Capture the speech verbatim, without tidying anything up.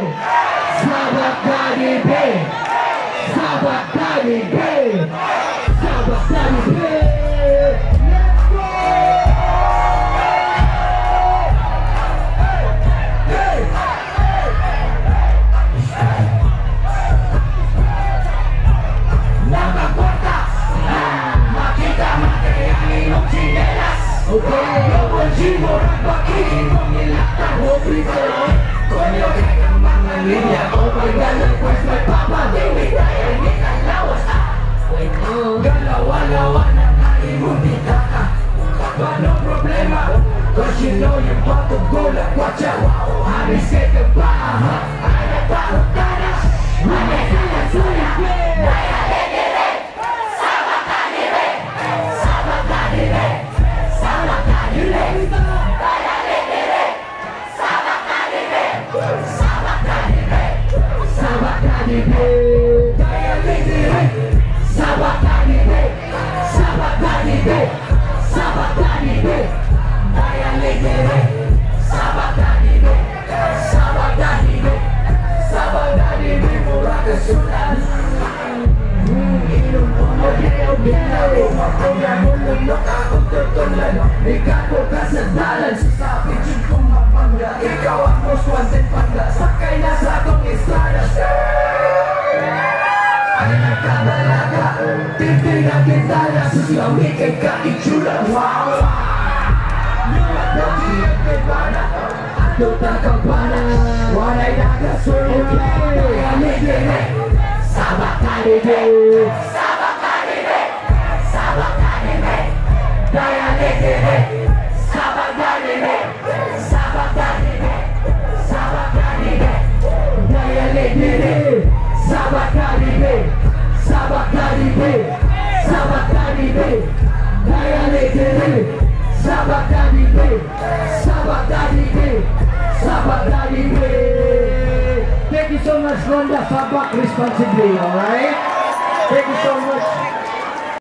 Sahabat K D B, sahabat K D B, sahabat K D B. Let's go. Nama kota, makita materi ng chinelas. Okay, yung jiwa baki mong nilakang hospital. Konyo kaya mga linya o pagdalang pues may papadiwig tayo ni kalawas. Galawa-lawa na kaimong ditaka. Ano problema? Cause you know you're about to go like watch out. Habis kay ka ba? Ano pa ang tanas? Ano sila suya? Naya legere, sama kanire, sama kanire, sama kanire. Naya legere, sama kanire, sama kanire, sama kanire. Naya legere, sama kanire, sama kanire, sama kanire. Naya legere, sama kanire, sama kanire, sama kanire. Murah kesulitan. Inom mo mo kayo ginaro. Makuya mo lumok akong tutulan. Ikaw ko kasadalan. Sasapit yun kong mapangga. Ikaw ang most wanted pangga. Sakay na sa akong estrada. Ay nakabalaga. Tingting ang gintana. Suslawi kay kaitsura. Wow! Nulat na siyang kibana. Ato takapana. Walay nakasurya. Kaya ligere. Sahabat K D B, sahabat K D B, sahabat K D B. Daya legere, sahabat K D B, sahabat K D B, sahabat K D B. Daya legere, sahabat K D B, sahabat K D B, sahabat K D B. Daya legere, sahabat K D B, sahabat K D B, sahabat K D B. Thank you so much, Ronda. Sabak responsibly, alright? Thank you so much.